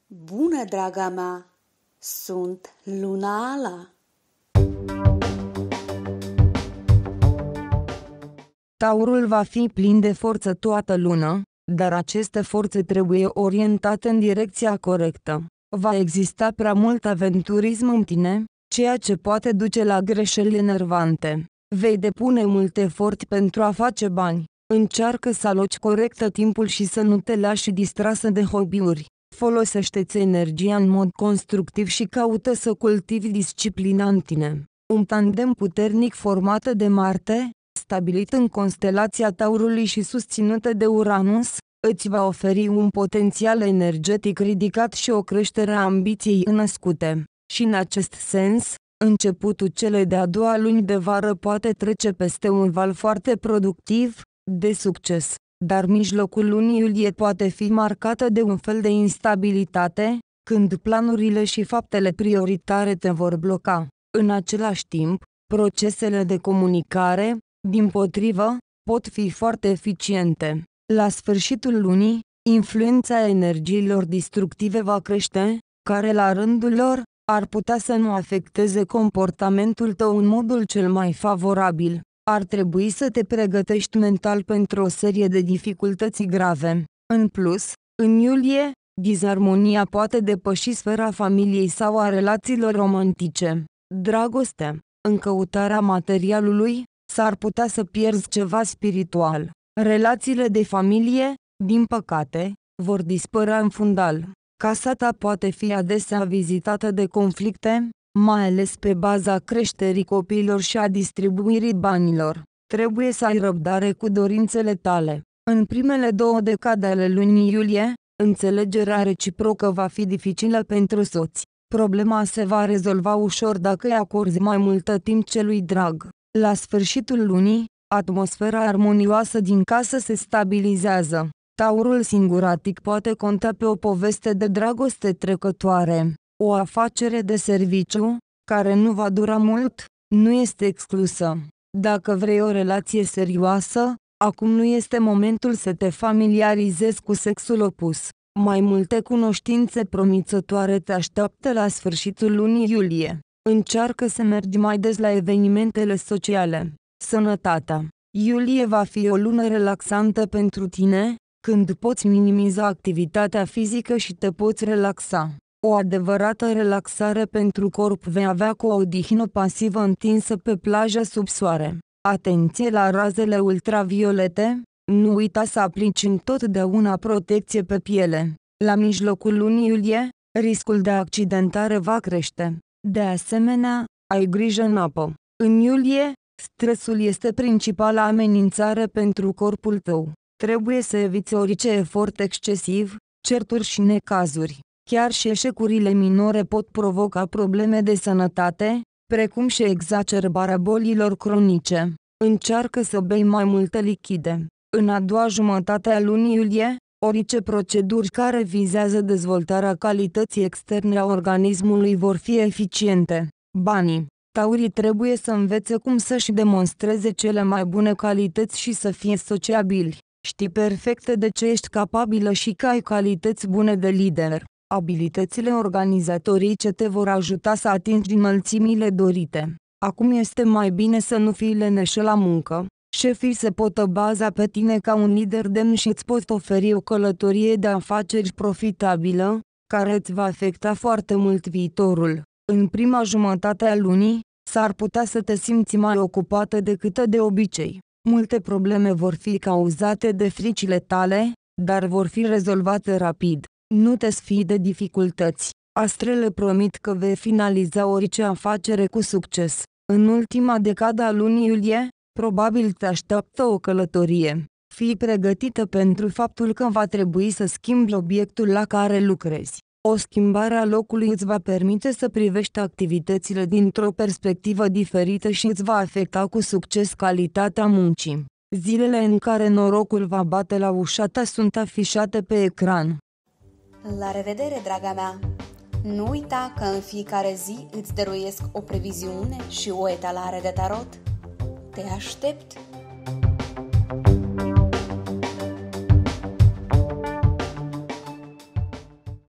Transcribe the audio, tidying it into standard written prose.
Bună, draga mea! Sunt Luna Ala. Taurul va fi plin de forță toată lună, dar aceste forțe trebuie orientate în direcția corectă. Va exista prea mult aventurism în tine, ceea ce poate duce la greșeli enervante. Vei depune mult efort pentru a face bani. Încearcă să aloci corect timpul și să nu te lași distrasă de hobby-uri. Folosește-ți energia în mod constructiv și caută să cultivi disciplina în tine. Un tandem puternic format de Marte, stabilit în constelația Taurului și susținută de Uranus, îți va oferi un potențial energetic ridicat și o creștere a ambiției născute. Și în acest sens, începutul celei de-a doua luni de vară poate trece peste un val foarte productiv, de succes, dar mijlocul lunii iulie poate fi marcată de un fel de instabilitate, când planurile și faptele prioritare te vor bloca. În același timp, procesele de comunicare, dimpotrivă, pot fi foarte eficiente. La sfârșitul lunii, influența energiilor destructive va crește, care la rândul lor, ar putea să nu afecteze comportamentul tău în modul cel mai favorabil. Ar trebui să te pregătești mental pentru o serie de dificultăți grave. În plus, în iulie, disarmonia poate depăși sfera familiei sau a relațiilor romantice. Dragoste. În căutarea materialului, s-ar putea să pierzi ceva spiritual. Relațiile de familie, din păcate, vor dispărea în fundal. Casa ta poate fi adesea vizitată de conflicte, mai ales pe baza creșterii copiilor și a distribuirii banilor. Trebuie să ai răbdare cu dorințele tale. În primele două decade ale lunii iulie, înțelegerea reciprocă va fi dificilă pentru soți. Problema se va rezolva ușor dacă îi acorzi mai mult timp celui drag. La sfârșitul lunii, atmosfera armonioasă din casă se stabilizează. Taurul singuratic poate conta pe o poveste de dragoste trecătoare. O afacere de serviciu, care nu va dura mult, nu este exclusă. Dacă vrei o relație serioasă, acum nu este momentul să te familiarizezi cu sexul opus. Mai multe cunoștințe promițătoare te așteaptă la sfârșitul lunii iulie. Încearcă să mergi mai des la evenimentele sociale. Sănătatea. Iulie va fi o lună relaxantă pentru tine, când poți minimiza activitatea fizică și te poți relaxa. O adevărată relaxare pentru corp vei avea cu o odihnă pasivă întinsă pe plajă sub soare. Atenție la razele ultraviolete, nu uita să aplici întotdeauna protecție pe piele. La mijlocul lunii iulie, riscul de accidentare va crește. De asemenea, ai grijă în apă. În iulie, stresul este principala amenințare pentru corpul tău. Trebuie să eviți orice efort excesiv, certuri și necazuri. Chiar și eșecurile minore pot provoca probleme de sănătate, precum și exacerbarea bolilor cronice. Încearcă să bei mai multe lichide. În a doua jumătate a lunii iulie, orice proceduri care vizează dezvoltarea calității externe a organismului vor fi eficiente. Banii. Taurii trebuie să învețe cum să-și demonstreze cele mai bune calități și să fie sociabili. Știi perfect de ce ești capabilă și că ai calități bune de lider. Abilitățile organizatorice te vor ajuta să atingi înălțimile dorite. Acum este mai bine să nu fii leneșă la muncă. Șefii se pot baza pe tine ca un lider demn și îți pot oferi o călătorie de afaceri profitabilă, care îți va afecta foarte mult viitorul. În prima jumătate a lunii, s-ar putea să te simți mai ocupată decât de obicei. Multe probleme vor fi cauzate de fricile tale, dar vor fi rezolvate rapid. Nu te sfii de dificultăți. Astrele promit că vei finaliza orice afacere cu succes. În ultima decadă a lunii iulie, probabil te așteaptă o călătorie. Fii pregătită pentru faptul că va trebui să schimbi obiectul la care lucrezi. O schimbare a locului îți va permite să privești activitățile dintr-o perspectivă diferită și îți va afecta cu succes calitatea muncii. Zilele în care norocul va bate la ușa ta sunt afișate pe ecran. La revedere, draga mea! Nu uita că în fiecare zi îți dăruiesc o previziune și o etalare de tarot. Te aștept!